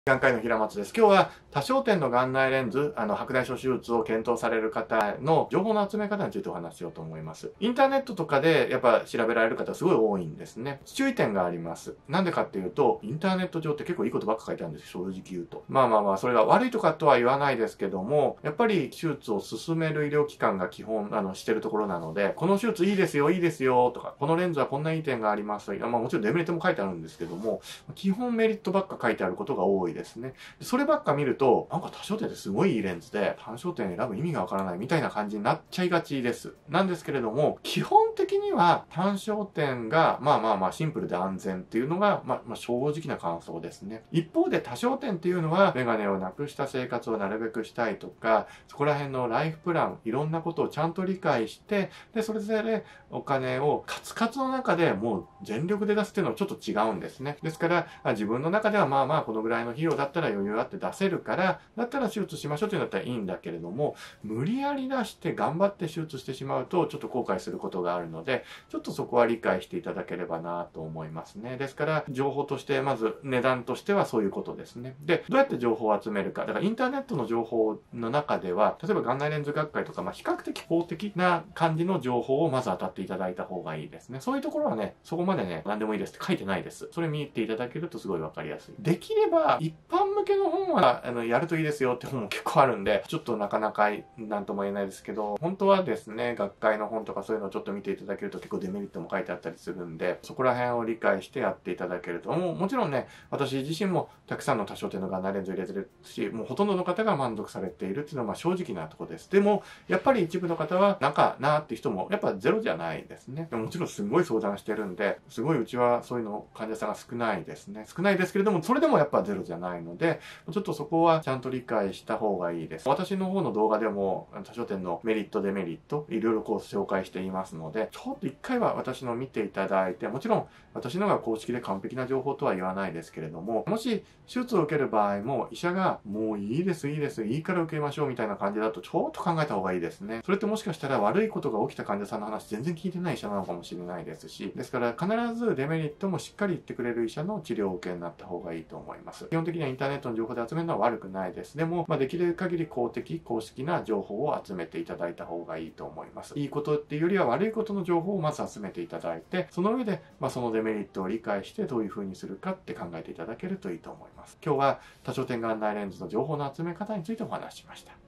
眼科医の平松です。今日は多焦点の眼内レンズ、白内障手術を検討される方の情報の集め方についてお話ししようと思います。インターネットとかでやっぱ調べられる方すごい多いんですね。注意点があります。なんでかっていうと、インターネット上って結構いいことばっか書いてあるんですよ、正直言うと。それが悪いとかとは言わないですけども、やっぱり手術を進める医療機関が基本、してるところなので、この手術いいですよ、いいですよ、とか、このレンズはこんないい点があります。もちろんデメリットも書いてあるんですけども、基本メリットばっか書いてあることが多いですね。そればっか見ると、なんか多焦点ってすごいいいレンズで、単焦点選ぶ意味がわからないみたいな感じになっちゃいがちです。なんですけれども、基本的には単焦点が、シンプルで安全っていうのが、正直な感想ですね。一方で多焦点っていうのは、メガネをなくした生活をなるべくしたいとか、そこら辺のライフプラン、いろんなことをちゃんと理解して、で、それぞれお金をカツカツの中でもう全力で出すっていうのはちょっと違うんですね。ですから、自分の中ではこのぐらいの費用だったら余裕あって出せるから、だったら手術しましょうっていうんだったらいいんだけれども、無理やり出して頑張って手術してしまうと、ちょっと後悔することがあるので、ちょっとそこは理解していただければなと思いますね。ですから、情報として、まず値段としてはそういうことですね。で、どうやって情報を集めるか。だからインターネットの情報の中では、例えば眼内レンズ学会とか、比較的公的な感じの情報をまず当たっていただいた方がいいですね。そういうところはね、そこまでね、何でもいいですって書いてないです。それ見ていただけるとすごいわかりやすい。できれば、一般向けの本は、やるといいですよって本も結構あるんで、ちょっとなかなかなんとも言えないですけど、本当はですね、学会の本とかそういうのをちょっと見ていただけると結構デメリットも書いてあったりするんで、そこら辺を理解してやっていただけると、もちろんね、私自身もたくさんの多焦点の眼内レンズを入れてるし、もうほとんどの方が満足されているっていうのは正直なところです。でも、やっぱり一部の方は、なんかなーって人も、やっぱゼロじゃないですね。もちろんすごい相談してるんで、すごいうちはそういうの患者さんが少ないですね。少ないですけれども、それでもやっぱゼロじゃないので、ちょっとそこはちゃんと理解した方がいいです。私の方の動画でも多焦点のメリット、デメリット、いろいろ紹介していますので、ちょっと一回は私の見ていただいて、もちろん私のが公式で完璧な情報とは言わないですけれども、もし手術を受ける場合も医者がもういいです、いいです、いいから受けましょうみたいな感じだとちょっと考えた方がいいですね。それってもしかしたら悪いことが起きた患者さんの話全然聞いてない医者なのかもしれないですし、ですから必ずデメリットもしっかり言ってくれる医者の治療を受けになった方がいいと思います。基本的にはインターネットの情報で集めるのは悪くないです。でも、できる限り公的、公式な情報を集めていただいた方がいいと思います。いいことっていうよりは悪いことの情報をまず集めていただいて、その上で、そのデメリットを理解してどういう風にするかって考えていただけるといいと思います。今日は多焦点眼内レンズの情報の集め方についてお話ししました。